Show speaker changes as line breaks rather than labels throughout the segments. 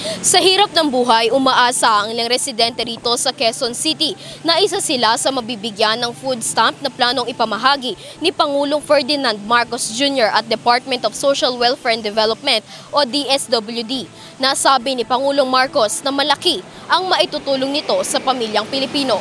Sa hirap ng buhay, umaasa ang ilang residente rito sa Quezon City na isa sila sa mabibigyan ng food stamp na planong ipamahagi ni Pangulong Ferdinand Marcos Jr. at Department of Social Welfare and Development o DSWD. Nasabi ni Pangulong Marcos na malaki ang maitutulong nito sa pamilyang Pilipino.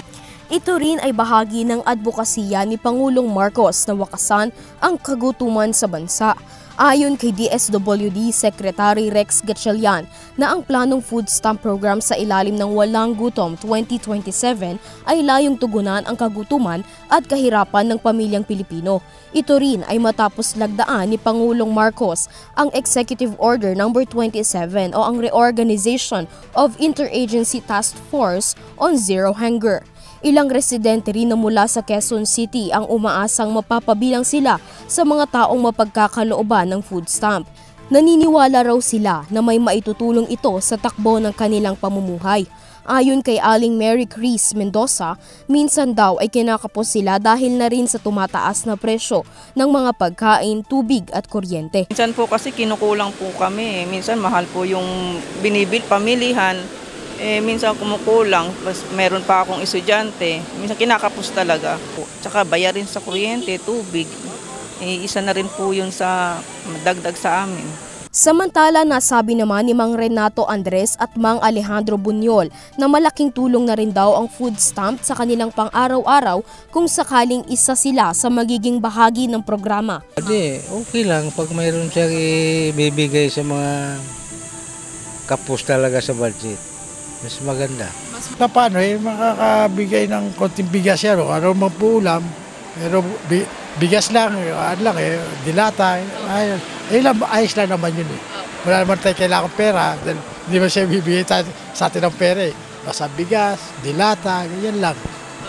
Ito rin ay bahagi ng advokasya ni Pangulong Marcos na wakasan ang kagutuman sa bansa. Ayon kay DSWD Secretary Rex Gatchalian na ang planong food stamp program sa ilalim ng Walang Gutom 2027 ay layong tugunan ang kagutuman at kahirapan ng pamilyang Pilipino. Ito rin ay matapos lagdaan ni Pangulong Marcos ang Executive Order No. 27 o ang Reorganization of Interagency Task Force on Zero Hunger. Ilang residente rin na mula sa Quezon City ang umaasang mapapabilang sila sa mga taong mapagkakalooban ng food stamp. Naniniwala raw sila na may maitutulong ito sa takbo ng kanilang pamumuhay. Ayon kay Aling Mary Chris Mendoza, minsan daw ay kinakapos sila dahil na rin sa tumataas na presyo ng mga pagkain, tubig at kuryente.
Minsan po kasi kinukulang po kami, minsan mahal po yung pamilihan. Minsan kumukulang, meron pa akong estudyante, minsan kinakapos talaga. Tsaka bayarin sa kuryente, tubig, isa na rin po yun sa dagdag sa amin.
Samantala, nasabi naman ni Mang Renato Andres at Mang Alejandro Bunyol na malaking tulong na rin daw ang food stamp sa kanilang pang-araw-araw kung sakaling isa sila sa magiging bahagi ng programa.
Okay lang pag mayroon siyang ibibigay sa mga kapos talaga sa budget. Mas maganda.
Paano makakabigay ng konting bigas yan, ano magpuulam, pero bigas lang, dilata, ayos lang naman yun eh. Wala naman tayo kailangan pera, hindi ba siya bibigay sa atin ng pera eh. Basta bigas, dilata, ganyan lang.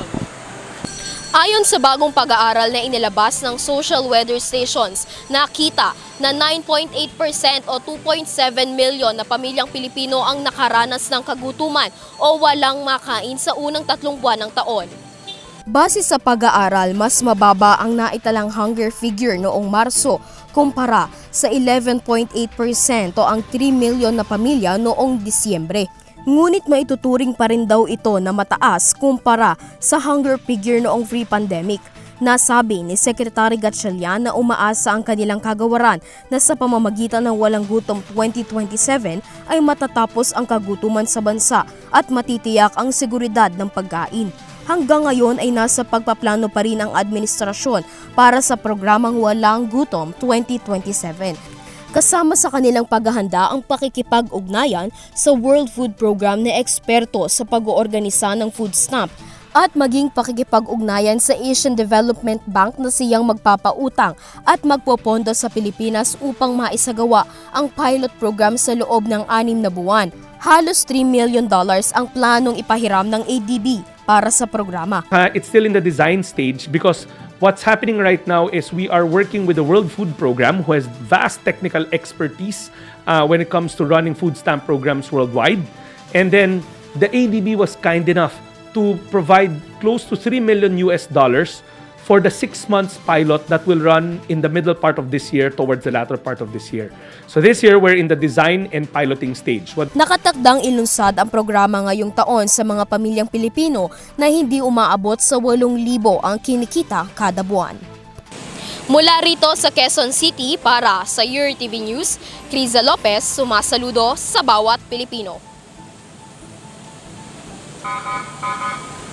Ayon sa bagong pag-aaral na inilabas ng Social Weather Stations, nakita na 9.8% o 2.7 milyon na pamilyang Pilipino ang nakaranas ng kagutuman o walang makain sa unang 3 buwan ng taon. Base sa pag-aaral, mas mababa ang naitalang hunger figure noong Marso kumpara sa 11.8% o ang 3 milyon na pamilya noong Disyembre. Ngunit maituturing pa rin daw ito na mataas kumpara sa hunger figure noong pre-pandemic. Nasabi ni Secretary Gatchalian na umaasa ang kanilang kagawaran na sa pamamagitan ng Walang Gutom 2027 ay matatapos ang kagutuman sa bansa at matitiyak ang seguridad ng pagkain. Hanggang ngayon ay nasa pagpaplano pa rin ang administrasyon para sa programang Walang Gutom 2027. Kasama sa kanilang paghahanda ang pakikipag-ugnayan sa World Food Program na eksperto sa pag-oorganisa ng food stamp at maging pakikipag-ugnayan sa Asian Development Bank na siyang magpapautang at magpopondo sa Pilipinas upang maisagawa ang pilot program sa loob ng 6 na buwan. Halos $3 million ang planong ipahiram ng ADB para sa programa.
It's still in the design stage because what's happening right now is we are working with the World Food Program, who has vast technical expertise when it comes to running food stamp programs worldwide. And then the ADB was kind enough to provide close to $3 million for the 6 months pilot that will run in the middle part of this year towards the latter part of this year. So this year, we're in the design and piloting stage.
Nakatakdang ilunsad ang programa ngayong taon sa mga pamilyang Pilipino na hindi umaabot sa 8,000 ang kinikita kada buwan. Mula rito sa Quezon City para sa URTV News, Criza Lopez, sumasaludo sa bawat Pilipino.